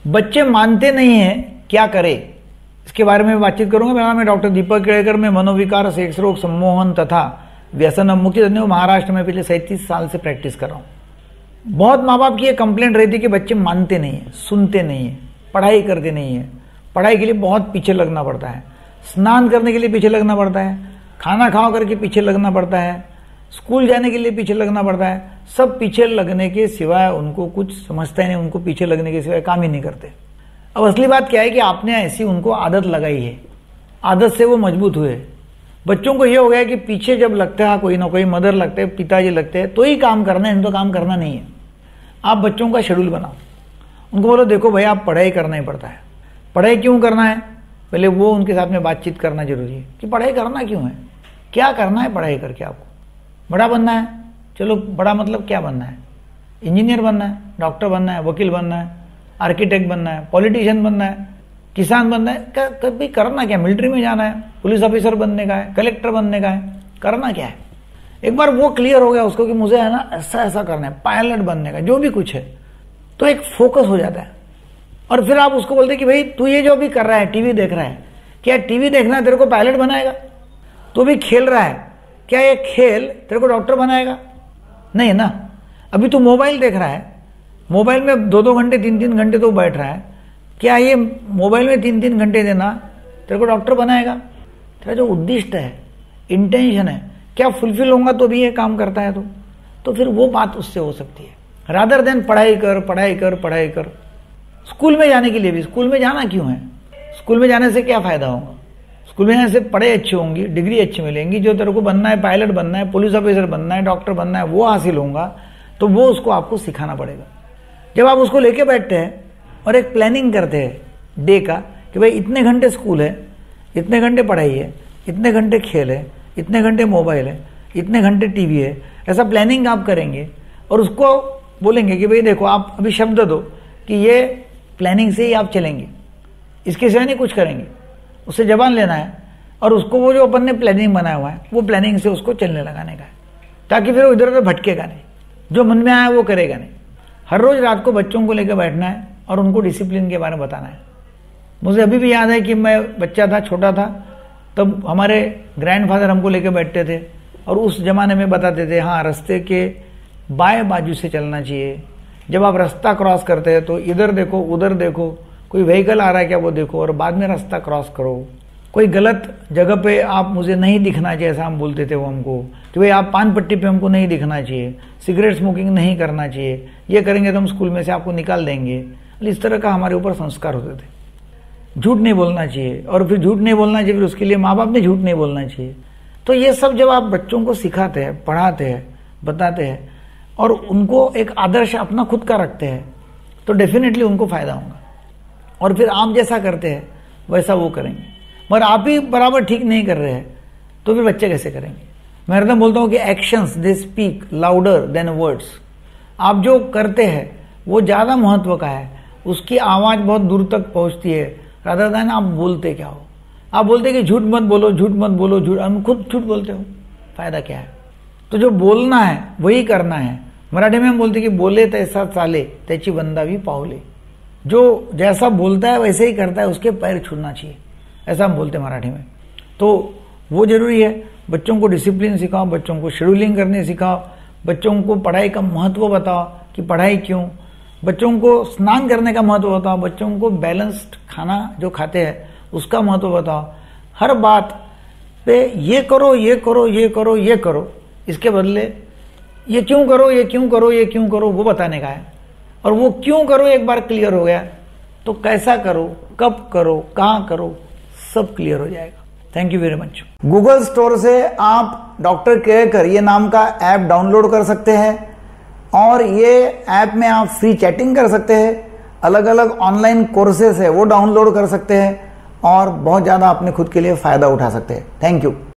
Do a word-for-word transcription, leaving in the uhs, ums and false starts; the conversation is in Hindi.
बच्चे मानते नहीं हैं, क्या करें, इसके बारे में बातचीत करूंगा। मेरा नाम है डॉक्टर दीपक केड़कर। मैं मनोविकार, सेक्स रोग, सम्मोहन तथा व्यसन मुक्ति तज्ञ महाराष्ट्र में पिछले सैंतीस साल से प्रैक्टिस कर रहा हूँ। बहुत माँ बाप की ये कंप्लेंट रहती है कि बच्चे मानते नहीं है, सुनते नहीं है, पढ़ाई करते नहीं है। पढ़ाई के लिए बहुत पीछे लगना पड़ता है, स्नान करने के लिए पीछे लगना पड़ता है, खाना खाओ करके पीछे लगना पड़ता है, स्कूल जाने के लिए पीछे लगना पड़ता है। सब पीछे लगने के सिवाय उनको कुछ समझता ही नहीं, उनको पीछे लगने के सिवाय काम ही नहीं करते। अब असली बात क्या है कि आपने ऐसी उनको आदत लगाई है, आदत से वो मजबूत हुए। बच्चों को ये हो गया कि पीछे जब लगता है कोई ना कोई, मदर लगते हैं, पिताजी लगते हैं, तो ही काम करना है, इनको काम करना नहीं है। आप बच्चों का शेड्यूल बनाओ, उनको बोलो देखो भाई आप पढ़ाई करना ही पड़ता है। पढ़ाई क्यों करना है, पहले वो उनके साथ में बातचीत करना जरूरी है कि पढ़ाई करना क्यों है, क्या करना है पढ़ाई करके। आपको बड़ा बनना है, चलो बड़ा मतलब क्या बनना है, इंजीनियर बनना है, डॉक्टर बनना है, वकील बनना है, आर्किटेक्ट बनना है, पॉलिटिशियन बनना है, किसान बनना है, कभी करना क्या, मिलिट्री में जाना है, पुलिस ऑफिसर बनने का है, कलेक्टर बनने का है, करना क्या है। एक बार वो क्लियर हो गया उसको कि मुझे है ना ऐसा ऐसा करना है, पायलट बनने का, जो भी कुछ है, तो एक फोकस हो जाता है। और फिर आप उसको बोलते कि भाई तू ये जो भी कर रहा है, टीवी देख रहा है, क्या टीवी देखना है तेरे को पायलट बनाएगा? तू भी खेल रहा है, क्या ये खेल तेरे को डॉक्टर बनाएगा? नहीं ना। अभी तू मोबाइल देख रहा है, मोबाइल में दो दो घंटे तीन तीन घंटे तो बैठ रहा है, क्या ये मोबाइल में तीन तीन घंटे देना तेरे को डॉक्टर बनाएगा? तेरा जो उद्दिष्ट है, इंटेंशन है, क्या फुलफिल होगा तो भी ये काम करता है तो तो फिर वो बात उससे हो सकती है। रादर देन पढ़ाई कर पढ़ाई कर पढ़ाई कर। स्कूल में जाने के लिए भी, स्कूल में जाना क्यों है, स्कूल में जाने से क्या फायदा होगा? स्कूल में जाने से पढ़ाई अच्छी होंगी, डिग्री अच्छी मिलेंगी, जो तेरे को बनना है, पायलट बनना है, पुलिस ऑफिसर बनना है, डॉक्टर बनना है, वो हासिल होगा, तो वो उसको आपको सिखाना पड़ेगा। जब आप उसको लेके बैठते हैं और एक प्लानिंग करते हैं डे का कि भाई इतने घंटे स्कूल है, इतने घंटे पढ़ाई है, इतने घंटे खेल है, इतने घंटे मोबाइल है, इतने घंटे टीवी है, ऐसा प्लानिंग आप करेंगे और उसको बोलेंगे कि भाई देखो आप अभी शब्द दो कि ये प्लानिंग से ही आप चलेंगे, इसके सिवा नहीं कुछ करेंगे। उससे जबान लेना है और उसको वो जो अपन ने प्लानिंग बनाया हुआ है वो प्लानिंग से उसको चलने लगाने का है, ताकि फिर वो इधर उधर भटकेगा नहीं, जो मन में आया वो करेगा नहीं। हर रोज रात को बच्चों को लेकर बैठना है और उनको डिसिप्लिन के बारे में बताना है। मुझे अभी भी याद है कि मैं बच्चा था, छोटा था, तब हमारे ग्रैंडफादर हमको लेकर बैठते थे और उस जमाने में बताते थे हाँ रास्ते के बाएं बाजू से चलना चाहिए। जब आप रास्ता क्रॉस करते हैं तो इधर देखो उधर देखो, कोई व्हीकल आ रहा है क्या वो देखो और बाद में रास्ता क्रॉस करो। कोई गलत जगह पे आप मुझे नहीं दिखना चाहिए, ऐसा हम बोलते थे वो हमको कि भाई आप पान पट्टी पे हमको नहीं दिखना चाहिए, सिगरेट स्मोकिंग नहीं करना चाहिए, ये करेंगे तो हम स्कूल में से आपको निकाल देंगे। इस तरह का हमारे ऊपर संस्कार होते थे। झूठ नहीं बोलना चाहिए और फिर झूठ नहीं बोलना चाहिए, फिर उसके लिए माँ बाप ने झूठ नहीं बोलना चाहिए। तो ये सब जब आप बच्चों को सिखाते हैं, पढ़ाते हैं, बताते हैं और उनको एक आदर्श अपना खुद का रखते हैं तो डेफिनेटली उनको फायदा होगा। और फिर आप जैसा करते हैं वैसा वो करेंगे। मगर आप ही बराबर ठीक नहीं कर रहे हैं तो फिर बच्चे कैसे करेंगे? मैं हरदम बोलता हूँ कि actions they speak louder than words. आप जो करते हैं वो ज़्यादा महत्व का है, उसकी आवाज़ बहुत दूर तक पहुँचती है रादर देन आप बोलते क्या हो। आप बोलते कि झूठ मत बोलो, झूठ मत बोलो, झूठ, हम खुद झूठ बोलते हो, फायदा क्या है? तो जो बोलना है वही करना है। मराठी में हम बोलते कि बोले तैसा चाले त्याची वंदावी पावले। जो जैसा बोलता है वैसे ही करता है, उसके पैर छूना चाहिए, ऐसा हम बोलते हैं मराठी में। तो वो जरूरी है। बच्चों को डिसिप्लिन सिखाओ, बच्चों को शेड्यूलिंग करने सिखाओ, बच्चों को पढ़ाई का महत्व बताओ कि पढ़ाई क्यों, बच्चों को स्नान करने का महत्व बताओ, बच्चों को बैलेंस्ड खाना जो खाते हैं उसका महत्व बताओ। हर बात पे ये करो ये करो ये करो ये करो, इसके बदले ये क्यों करो ये क्यों करो ये क्यों करो वो बताने का है। और वो क्यों करो एक बार क्लियर हो गया तो कैसा करो, कब करो, कहाँ करो, सब क्लियर हो जाएगा। Thank you very much. Google store से आप डॉक्टर केड़कर ये नाम का ऐप डाउनलोड कर सकते हैं और ये ऐप में आप फ्री चैटिंग कर सकते हैं, अलग अलग ऑनलाइन कोर्सेस है वो डाउनलोड कर सकते हैं और बहुत ज़्यादा अपने खुद के लिए फ़ायदा उठा सकते हैं। Thank you.